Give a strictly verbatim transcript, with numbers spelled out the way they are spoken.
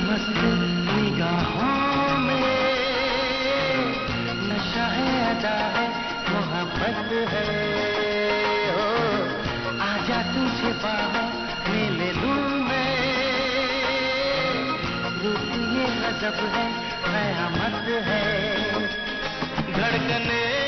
मस्त निगाहों में नशा है, अदा है, मोहब्बत है। ओ आजा तुझे बाहों में ले लूं मैं, रूप ये गजब है, कयामत है। धड़कने